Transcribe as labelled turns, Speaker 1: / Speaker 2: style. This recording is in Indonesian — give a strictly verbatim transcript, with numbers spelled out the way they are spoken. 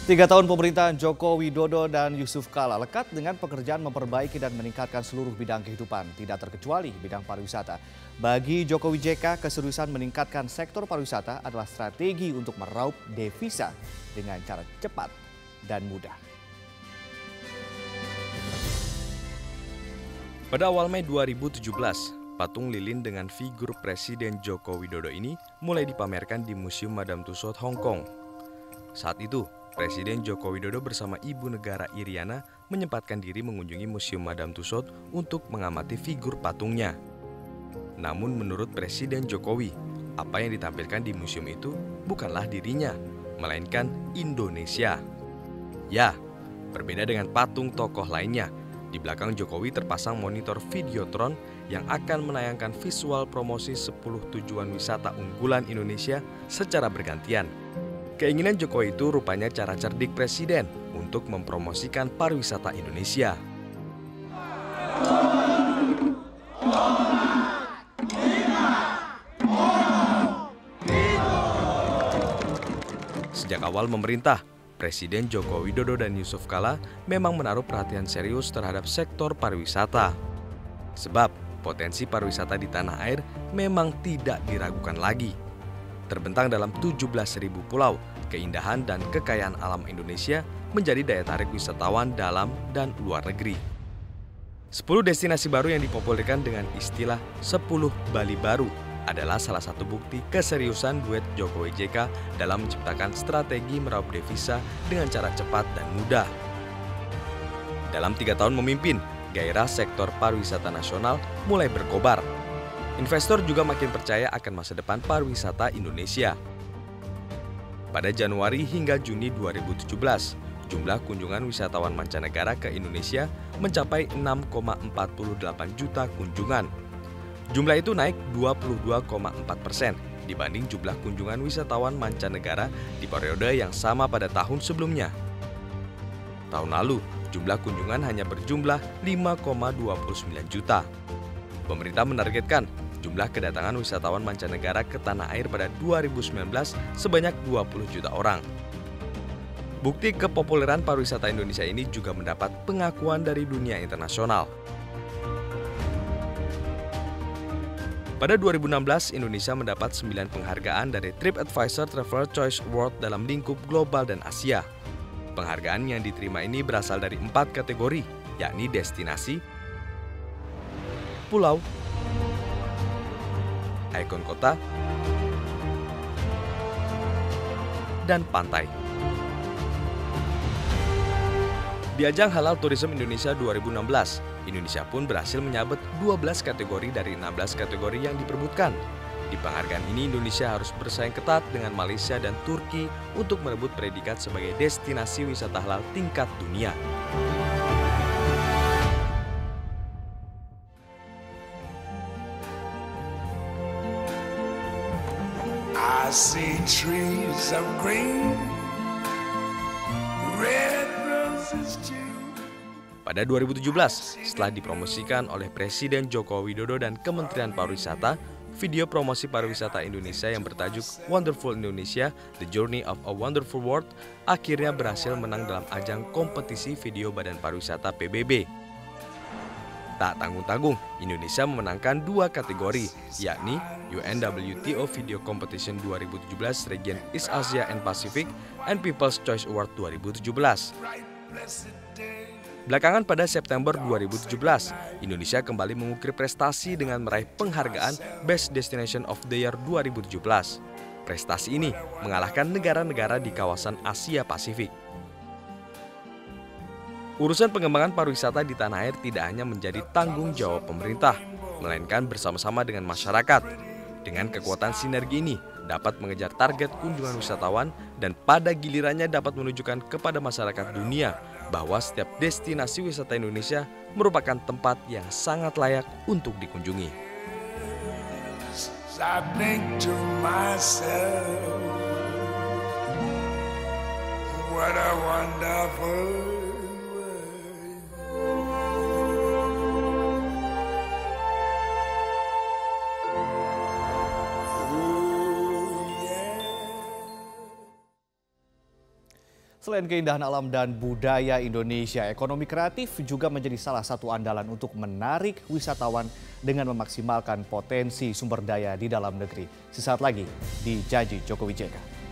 Speaker 1: Tiga tahun pemerintahan Joko Widodo dan Yusuf Kala lekat dengan pekerjaan memperbaiki dan meningkatkan seluruh bidang kehidupan, tidak terkecuali bidang pariwisata. Bagi Jokowi J K, keseriusan meningkatkan sektor pariwisata adalah strategi untuk meraup devisa dengan cara cepat dan mudah.
Speaker 2: Pada awal Mei dua ribu tujuh belas, patung lilin dengan figur Presiden Joko Widodo ini mulai dipamerkan di Museum Madame Tussauds, Hong Kong. Saat itu, Presiden Joko Widodo bersama Ibu Negara Iriana menyempatkan diri mengunjungi Museum Madame Tussauds untuk mengamati figur patungnya. Namun menurut Presiden Jokowi, apa yang ditampilkan di museum itu bukanlah dirinya, melainkan Indonesia. Ya, berbeda dengan patung tokoh lainnya, di belakang Jokowi terpasang monitor Videotron yang akan menayangkan visual promosi sepuluh tujuan wisata unggulan Indonesia secara bergantian. Keinginan Jokowi itu rupanya cara cerdik Presiden untuk mempromosikan pariwisata Indonesia. Sejak awal memerintah, Presiden Joko Widodo dan Yusuf Kala memang menaruh perhatian serius terhadap sektor pariwisata. Sebab potensi pariwisata di tanah air memang tidak diragukan lagi. Terbentang dalam tujuh belas ribu pulau, keindahan dan kekayaan alam Indonesia menjadi daya tarik wisatawan dalam dan luar negeri. sepuluh destinasi baru yang dipopulerkan dengan istilah sepuluh Bali Baru adalah salah satu bukti keseriusan duet Jokowi J K dalam menciptakan strategi meraup devisa dengan cara cepat dan mudah. Dalam tiga tahun memimpin, gairah sektor pariwisata nasional mulai berkobar. Investor juga makin percaya akan masa depan pariwisata Indonesia. Pada Januari hingga Juni dua ribu tujuh belas, jumlah kunjungan wisatawan mancanegara ke Indonesia mencapai enam koma empat delapan juta kunjungan. Jumlah itu naik dua puluh dua koma empat persen dibanding jumlah kunjungan wisatawan mancanegara di periode yang sama pada tahun sebelumnya. Tahun lalu, jumlah kunjungan hanya berjumlah lima koma dua sembilan juta. Pemerintah menargetkan jumlah kedatangan wisatawan mancanegara ke tanah air pada dua ribu sembilan belas sebanyak dua puluh juta orang. Bukti kepopuleran pariwisata Indonesia ini juga mendapat pengakuan dari dunia internasional. Pada dua ribu enam belas, Indonesia mendapat sembilan penghargaan dari TripAdvisor Traveler Choice Award dalam lingkup global dan Asia. Penghargaan yang diterima ini berasal dari empat kategori, yakni destinasi, pulau, ikon kota, dan pantai. Di ajang Halal Tourism Indonesia dua ribu enam belas, Indonesia pun berhasil menyabet dua belas kategori dari enam belas kategori yang diperebutkan. Di penghargaan ini Indonesia harus bersaing ketat dengan Malaysia dan Turki untuk merebut predikat sebagai destinasi wisata halal tingkat dunia.
Speaker 3: I see trees of green, red roses too.
Speaker 2: Pada dua ribu tujuh belas, setelah dipromosikan oleh Presiden Joko Widodo dan Kementerian Pariwisata, video promosi pariwisata Indonesia yang bertajuk Wonderful Indonesia, The Journey of a Wonderful World akhirnya berhasil menang dalam ajang kompetisi video Badan Pariwisata P B B. Tak tanggung-tanggung, Indonesia memenangkan dua kategori, yakni U N W T O Video Competition dua ribu tujuh belas Region East Asia and Pacific and People's Choice Award dua ribu tujuh belas. Belakangan pada September dua ribu tujuh belas, Indonesia kembali mengukir prestasi dengan meraih penghargaan Best Destination of the Year dua ribu tujuh belas. Prestasi ini mengalahkan negara-negara di kawasan Asia Pasifik. Urusan pengembangan pariwisata di tanah air tidak hanya menjadi tanggung jawab pemerintah, melainkan bersama-sama dengan masyarakat. Dengan kekuatan sinergi ini, dapat mengejar target kunjungan wisatawan dan pada gilirannya dapat menunjukkan kepada masyarakat dunia bahwa setiap destinasi wisata Indonesia merupakan tempat yang sangat layak untuk dikunjungi.
Speaker 3: I think to myself, what a wonderful world.
Speaker 1: Selain keindahan alam dan budaya Indonesia, ekonomi kreatif juga menjadi salah satu andalan untuk menarik wisatawan dengan memaksimalkan potensi sumber daya di dalam negeri. Sesaat lagi di Janji Jokowi J K.